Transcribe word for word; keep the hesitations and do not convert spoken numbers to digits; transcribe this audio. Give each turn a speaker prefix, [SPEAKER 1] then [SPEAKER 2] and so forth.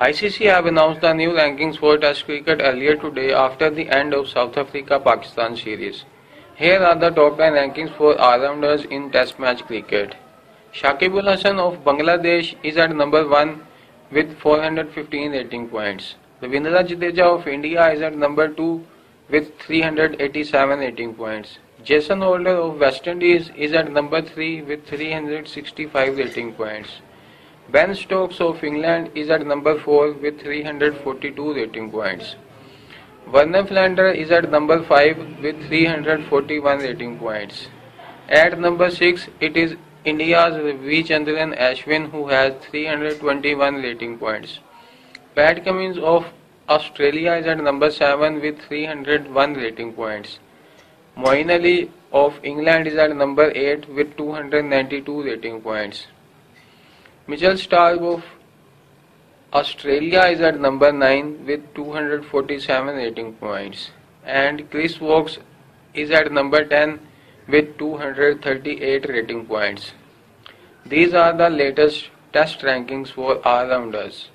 [SPEAKER 1] I C C have announced the new rankings for Test cricket earlier today after the end of South Africa-Pakistan series. Here are the top ten rankings for all-rounders in Test match cricket. Shakib Al Hasan of Bangladesh is at number one with four hundred fifteen rating points. Ravindra Jadeja of India is at number two with three hundred eighty-seven rating points. Jason Holder of West Indies is at number three with three hundred sixty-five rating points. Ben Stokes of England is at number four with three hundred forty-two rating points. Vernon Philander is at number five with three hundred forty-one rating points. At number six, it is India's Ravichandran Ashwin who has three hundred twenty-one rating points. Pat Cummins of Australia is at number seven with three hundred one rating points. Moeen Ali of England is at number eight with two hundred ninety-two rating points. Mitchell Starc of Australia is at number nine with two hundred forty-seven rating points. And Chris Woakes is at number ten with two hundred thirty-eight rating points. These are the latest Test rankings for all-rounders.